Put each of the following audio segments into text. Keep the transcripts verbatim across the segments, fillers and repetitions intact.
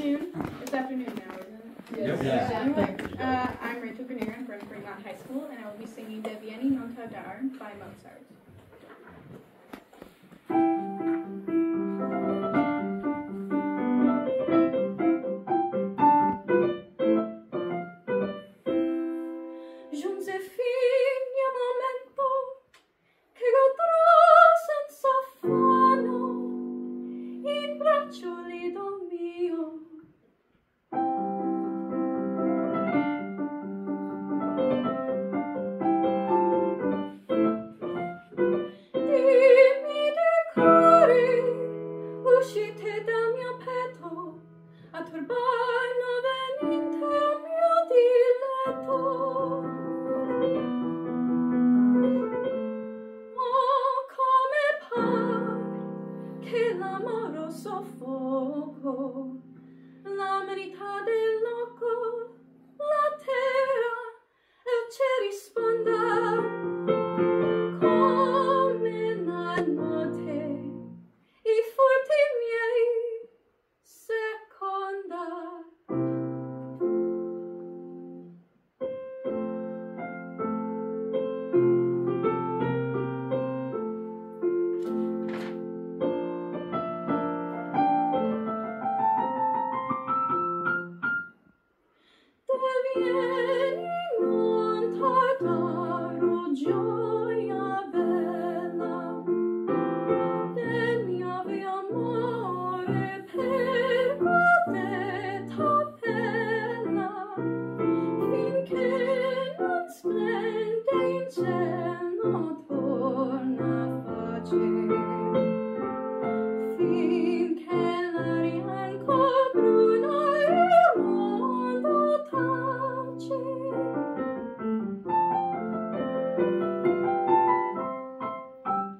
afternoon. It's afternoon now, isn't it? Yes. Yeah. Uh, I'm Rachel Grenier. I'm from Fremont High School, and I will be singing Der Vieni non tardare by Mozart. Giunse fine a momento che godrò senza affanno in braccio lido mio. Dimmi dei cori uscite dal mio petto a turbar noveninte al mio diletto. Oh, come par che l'amoroso fuoco l'amenità del loco la terra e ci risponda come la notte i furti miei seconda. Vieni non tardare, oh gioia bella del mio amore, per godetta bella, finché non splende in cielo torna pace, finché l'aria ancor bruna il mondo tace.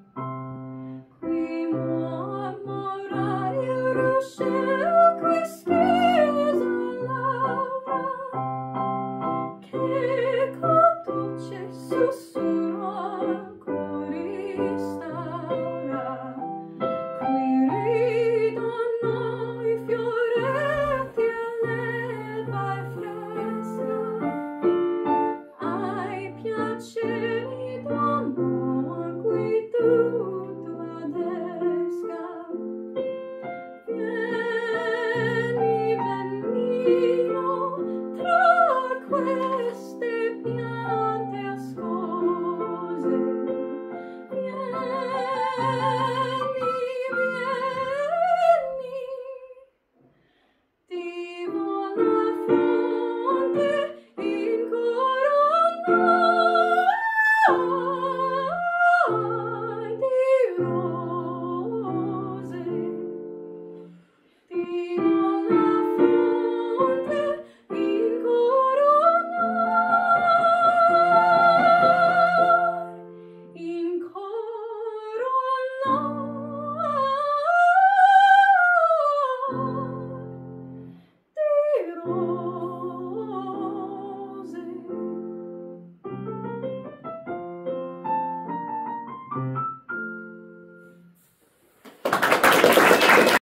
Qui mormora il ruscello, qui